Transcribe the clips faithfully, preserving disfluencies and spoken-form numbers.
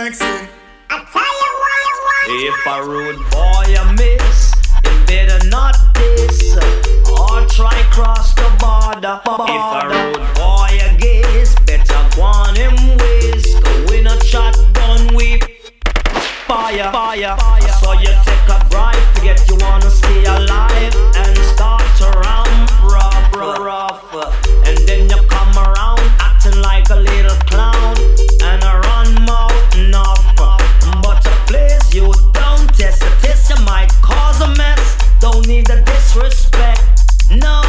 vexing. I tell you what you want. If a rude boy you miss, you better not diss or try cross the border. If a rude boy you gaze, better go on him ways. Go in a shotgun whip. Fire, fire, fire. So you take a bribe, forget you wanna stay alive and start to ramp rough, rough, rough. And then you come around acting like a little clown and I run mouth enough. But a place you don't test, a test you might cause a mess. Don't need the disrespect, no.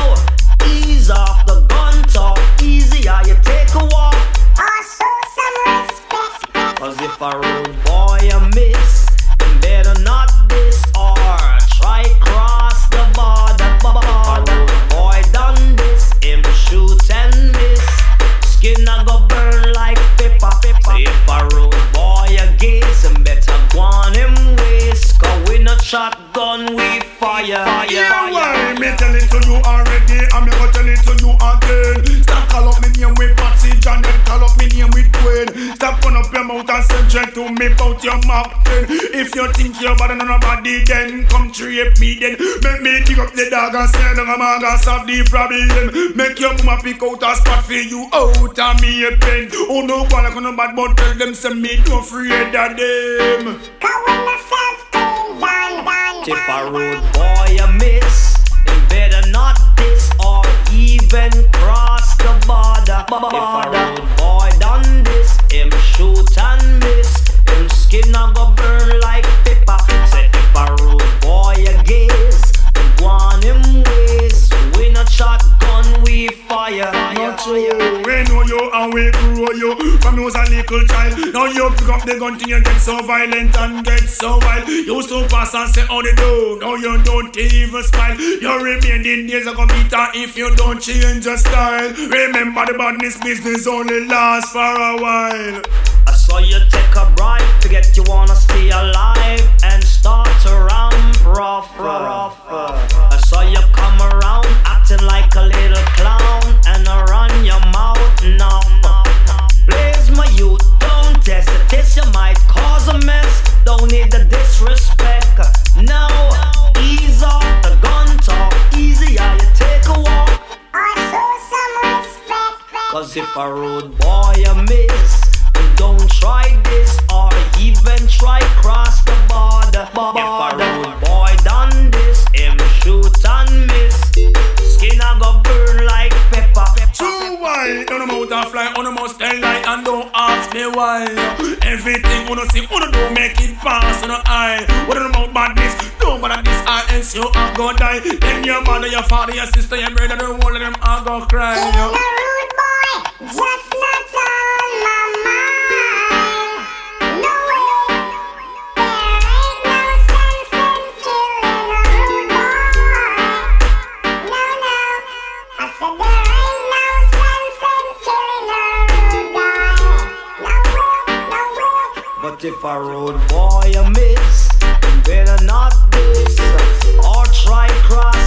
Ease off the gun talk, easy how you take a walk. Oh, show some respect. Cause if a rude boy you miss, you better not diss or try cross the border. If a rude boy done this, him shoot and miss. Skin a go burn like pepper. If a rude boy you gaze, you better go on him waist. Cause we not shotgun, we fire, fire, Yeah, why? fire. Me tell it to you already, I'm gonna tell it to you again. Stop call up me name with Patsy Janet, call up me name with Dwayne. Stop put up your mouth and send straight to me about your mouth then. If you think you're better than nobody, then come treat me then. Make me dig up the dog and say down a man and solve the problem. Make your mama pick out a spot for you out of me a pen. Oh no, one like on no bad, but tell them say me don't afraid of them. Cause when the self-clean done, done, If a rude boy you miss, you better not diss or even cross the border. If a rude boy done this, him shoot and miss. Him skin a go burn like pepper. Say if a rude boy you gaze, you go on him ways. We not shotgun, we fire. Not true, we know you and we grow you from you was a little child. Now you pick up the gun till you get so violent and get so wild. You used to pass and say how they do, now you don't even smile. Your remaining days are gonna be tight if you don't change your style. Remember the badness business only lasts for a while. I saw you take a bribe, forget you wanna stay alive and start to ramp rough, rough. I saw you come around acting like a little clown and I run your mouth now. Blaze my youth, don't test it, this you might cause a mess. Don't need the disrespect, no. Ease off the gun talk, easy how you take a walk. oh, show some respect. Cause if a rude boy you miss, don't try this or even try cross the border. If a rude boy done this, him shoot and miss. Skin a go burn like pepper. True why? Don't know how to fly, on the most tell lie and don't ask me why. Everything wanna see, wanna do make it pass on the eye. What about badness? Don't bother this eye, else you are gonna die. Then your mother, your father, your sister, your brother, the whole of them are gonna cry. Being a rude boy, just not on my mind. No way, there ain't no sense in killing a rude boy. No, no, I said there ain't no sense in killing a rude boy. No will, no will. But if a rude boy you miss, you better not diss or try cross